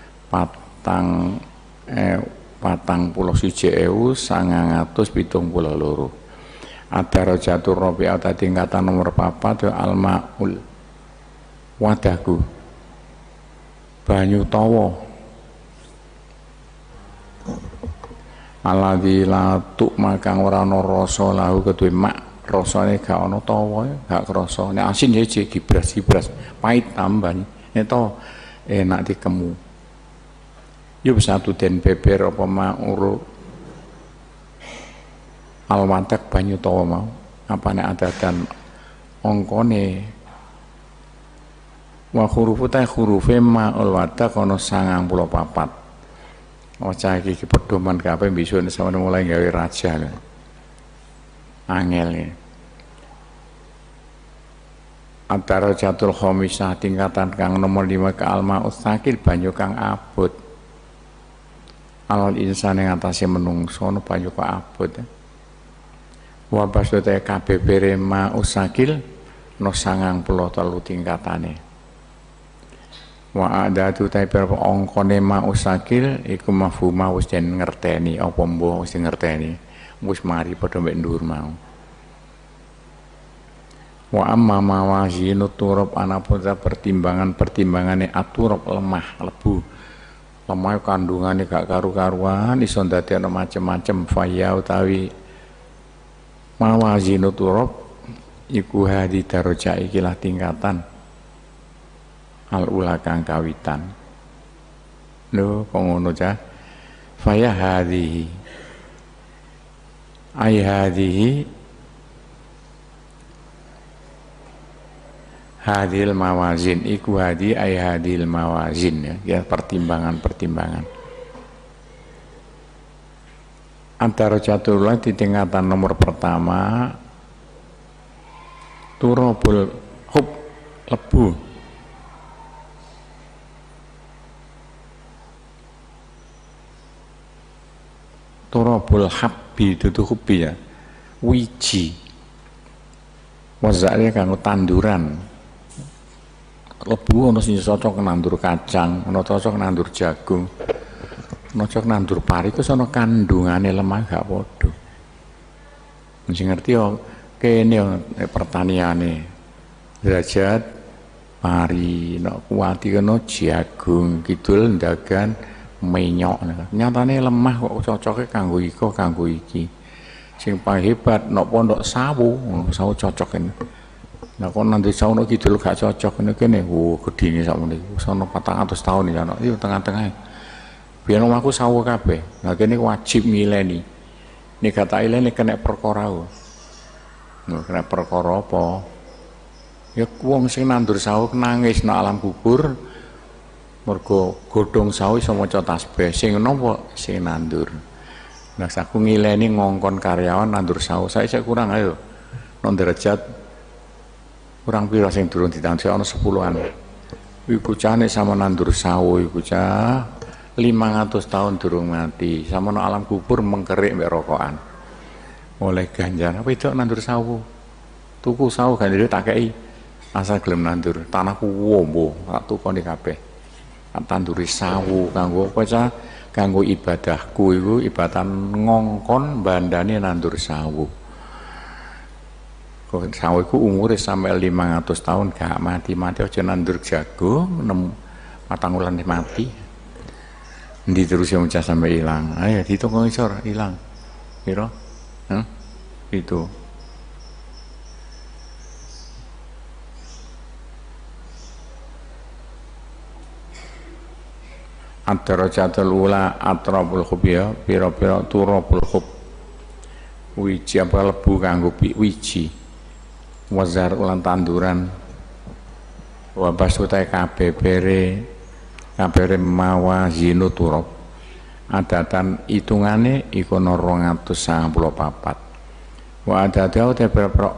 41.972 ad-darajatur rabi'ah tingkatan nomor 4 al-ma'ul wadahku banyu tawa Alladzi la makang ora ana rasa lahu kedue mak, rasane gak ana tawa, gak krasa. Nek asin ya gibras-gibras, pahit tambah. Nek to enak dikemu. Yo satu den beber apa ma'uru alwatek banyu tawa mau. Apa nek adadan ongkone wa hurufu ta hurufe ma'ul wadak ana 94. Wacah iki pedoman kabeh besok sampe mulai gawe raja lho. Angel ya. Antara jatul khomisah tingkatan kang nomor 5 ke alma ustakil banyu kang abot. Alal insan yang atasnya menungso no banyu kang abot. Wa basute kabeh bere ma ustakil no 93 tingkatane. Wa adatu taipir ongkone ma usakil iku mafhuma wis den ngerteni apa mbuh wis ngerteni wis mari padha mek ndur mau. Wa amma mawazinu turab anapun pertimbangan-pertimbangane aturab lemah lebu. Lemah kandungane gak karu-karuan iso ndadekno macem-macem faya utawi mawazinu turab iku hadi daraja ikilah tingkatan al-ula kang kawitan. Lho kok ngono cah? Faya hadhihi. Ai hadhihi hadil mawazin iku hadi ai hadil mawazin ya pertimbangan-pertimbangan. Antara jatulah di tingkatan nomor pertama turabul hub lebu. Turabul habbi dudu hubbi ya wiji wazake kanggo tanduran lebu ana sing cocok nandur kacang ana cocok nandur jagung ana cocok nandur pari iku ana kandungane lemah gak padha sing ngerti yo kene pertaniane derajat pari nek kuwati kena jagung kidul ndagan menyok nyatane lemah kok cocoknya kanggo iko kanggo iki sing paling hebat nok pondok sawu cocok ini nah kok nanti sawu nok kidul gak cocok ini kene gedine sakmene sono 400 tahun ya nok iki tengah-tengah biyen omahku sawu kabeh nah kene wajib ngileni nek kata ilene kena perkara kena perkara apa ya wong sing nandur sawu nangis nang alam kubur mergo godhong sawi iso maca tasbih sing napa sing nandur. Nah aku ngileni ngongkon karyawan nandur sawi saya kurang ayo non derajat kurang pira sing durung ditandur ana 10-an. Iku cane sama nandur sawi iku cah 500 tahun durung mati sama no alam kubur mengkerik mbek rokokan. Oleh ganjar apa itu nandur sawi. Tuku sawi ganjare tak kei asal gelem nandur tanahku wombo tak tukoni kabeh. Tanduri sawu kanggo apa cah kanggo ibadahku iku ibadah ngongkon bandane nandur sawu. Kok sawu iku umure sampai 500 tahun gak mati-mati aja nandur jagung 4 wulan mati. Endi terus yang cah sampai ilang. Ayo dihitung ngisor ilang. Piro? Itu. Ad-darajatul ula atrabul khub ya pira-pira turabul khub wiji apa lebu kanggo wiji wazar ulan tanduran wa basutai kabebere mawazinu turab adatan hitungane iku 294 wa adadau te pira-pira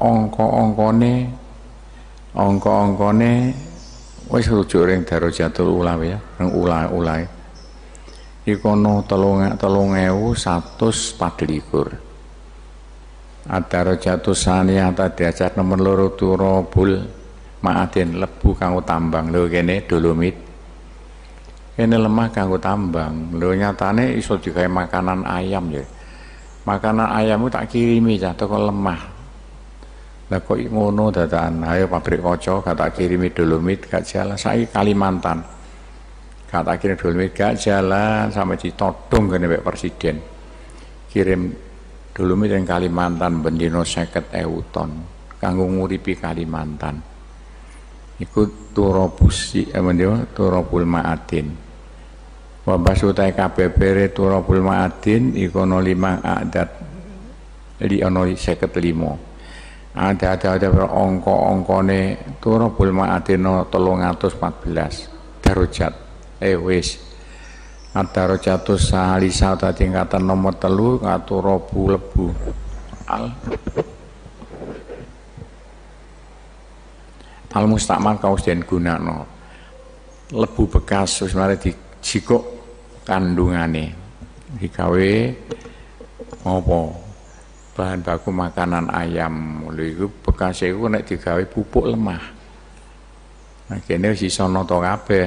angka-angkane wis rujuk ring darajatul ula ya ring ula iku ana 3124 ad-darajatus saniyah derajat nomor 2 turabul ma'adin lebu kanggo tambang lho kene dolomit kene lemah kanggo tambang lho nyatane iso digawe makanan ayam ya makanan ayam tak kirimi cah teko lemah lah kok ngono dadakan ayo pabrik kaca gak tak kirimi dolomit gak jalan saiki Kalimantan gak tak kirim dolomit gak jalan sampai ditodong kene mek presiden kirim dolomit ing Kalimantan bendino 50.000 ton kanggo nguripi Kalimantan. Iku turabul ma'adin. Wa basutai kabebere turabul ma'adin iku ana 5 adat. Li ana 55. Ada angka-angkane turabul ma'adin 314 darajat. Wis. Ad-darajatus salisa tingkatan nomor 3 katurabu lebu. Al mustakmal kaos den gunakno lebu bekas wis mari dijikuk kandungane digawe apa bahan baku makanan ayam lho iku bekas iku nek digawe pupuk lemah. Nah kene wis iso nata kabeh.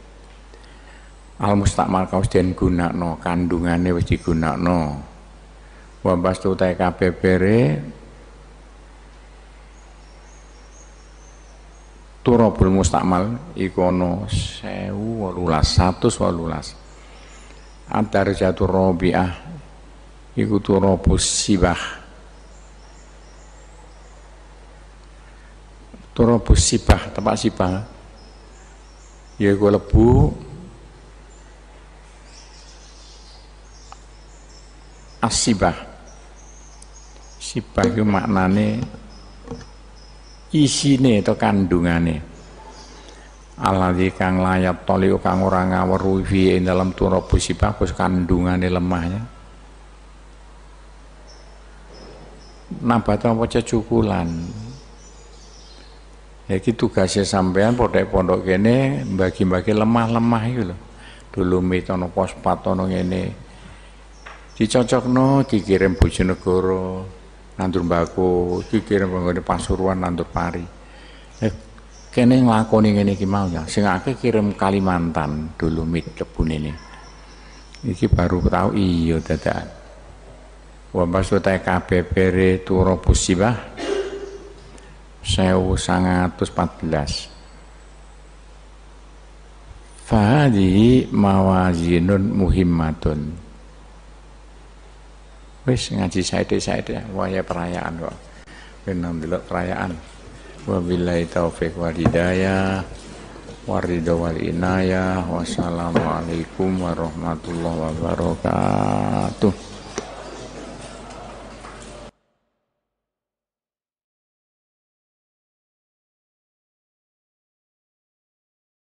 Al mustakmal kaos den gunakno kandungane wis digunakno. Wa bastu ta kabeh bere turabul mustakmal iku ana 118. Ad-darajatur rabi'ah iku turabus sibah. Turabus sibah, tempat sibah yaiku lebu as-sibah. Sibah iku maknane isine atau kandungane alladzi kang layat toli kang ora ngaweruhi fi ing dalam turabus sibah kus kandungane lemahnya nabat apa cecukulan. Iki tugasnya sampean pondok kene bagi-bagi lemah-lemah iku lho. Dolomit ana fosfat ana ngene. Dicocokno dikirim Bojonegoro, nandur mbako, dikirim nggone Pasuruan nandur pari. Kene nglakoni ngene iki mau ya. Sing akeh kirim Kalimantan dolomit kebun ini. Iki baru tahu iya dadakan. Wa basota kabeh bere turabus sibah 1914. Fahadi mawazinun muhimmatun. Wis ngaji saide-saide waya perayaan kok. Ben ndelok perayaan. Wabillahi taufiq wal hidayah. Waridho wal inayah. Wassalamualaikum warahmatullahi wabarakatuh.